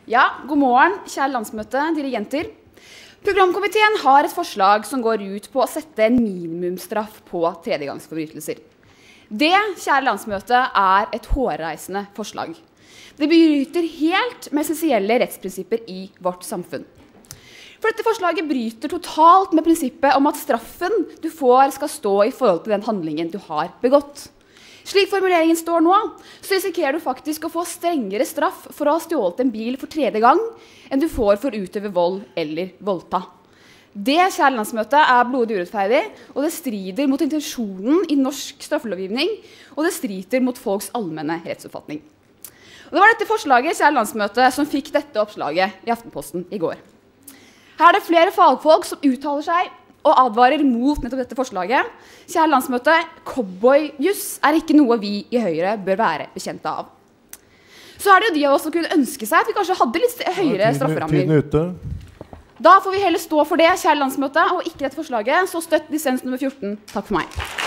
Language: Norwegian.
Ja, god morgen, kjære landsmøte, dirigenter. Programkomiteen har et forslag som går ut på å sette en minimumsstraff på tredjegangsforbrytelser. Det, kjære landsmøte, er et hårreisende forslag. Det bryter helt med essensielle rettsprinsipper i vårt samfunn. For dette forslaget bryter totalt med prinsippet om at straffen du får skal stå i forhold til den handlingen du har begått. Slik formuleringen står nå, så risikerer du faktisk å få strengere straff for å ha stjålet en bil for 3. gang, enn du får for å utøve vold eller voldta. Det, kjære landsmøte, er blodig urettferdig, og det strider mot intensjonen i norsk straffelovgivning, og det strider mot folks allmenne rettsoppfatning. Og det var dette forslaget, kjære landsmøte, som fikk dette oppslaget i Aftenposten i går. Her er det flere fagfolk som uttaler seg og advarer mot nettopp dette forslaget. Kjære landsmøte, cowboyjuss er ikke noe vi i Høyre bør være bekjent av. Så er det jo de av oss som kunne ønske seg at vi kanskje hadde litt høyere strafferammer. Tiden ute. Da får vi heller stå for det, kjære landsmøte, og ikke dette forslaget. Så støtt dissens nummer 14. Takk for meg.